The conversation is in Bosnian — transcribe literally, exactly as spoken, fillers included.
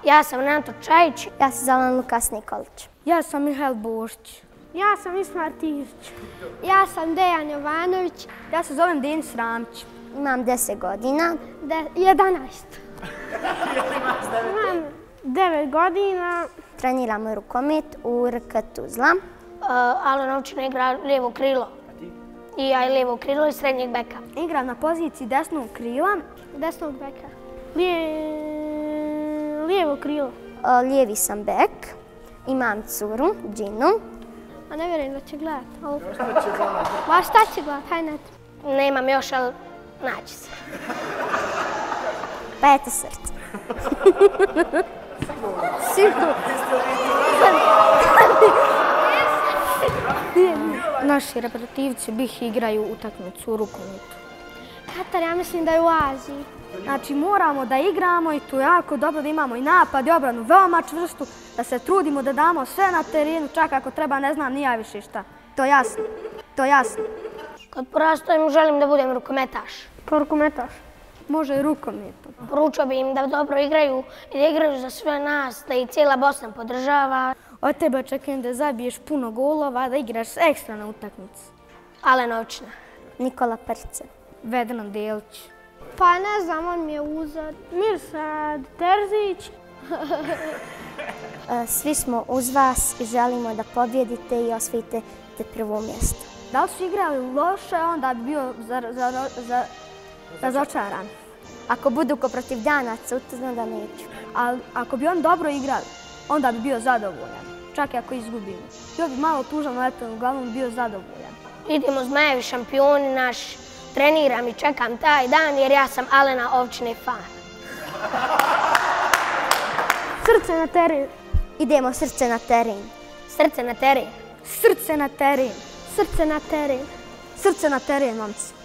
Ja sam Renato Čajić. Ja sam Zoran Lukas Nikolić. Ja sam Mihael Božić. Ja sam Ismar Tizić. Ja sam Dejan Jovanović. Ja se zovem Denis Ramić. Imam deset godina. jedanaest. Imam devet godina. Treniramo rukomet u R K Tuzla. Alena Ovčina igra lijevo krilo. I ja je lijevo krilo i srednjeg beka. Igram na poziciji desnog krila. Desnog beka. Lijevo krilo. Lijevi sam bek. Imam curu, Džinu. A ne vjerujem da će gledat. Ma šta će gledat, hajde ne. Nemam još, ali naći se. Pa eto srce. Sigurno. Naši reprezentativci bih igraju utakmicu u rukometu. Katar, ja mislim da je u Aziji. Znači moramo da igramo i tu jako dobro da imamo i napad i obranu veoma čvrstu, da se trudimo da damo sve na terenu, čak ako treba ne znam ni ja više šta. To je jasno, to je jasno. Kad porastem želim da budem rukometaš. Kao rukometaš? Može i rukometom. Poručio bi im da dobro igraju i da igraju za sve nas, da i cijela Bosna podržava. Od tebe očekujem da zabiješ puno golova, da igraš ekstra na utakmici. Alena Ovčina. Nikola Prce. Vedran Delić. Pa ne znam, on mi je uzor. Mirsad Terzić. Svi smo uz vas i želimo da pobjedite i osvojite prvo mjesto. Da li su igrali loše, onda bi bio razočaran. Ako budu ko protiv Danaca, utozno da neću. Ali ako bi on dobro igrali, onda bi bio zadovoljan. Čak i ako izgubimo. Bio bi malo tužan, ali eto, uglavnom bi bio zadovoljan. Idemo Zmajevi šampioni naš. Treniram i čekam taj dan jer ja sam Alena Ovčine fan. Srce na teren. Idemo srce na teren. Srce na teren. Srce na teren. Srce na teren. Srce na teren, momci.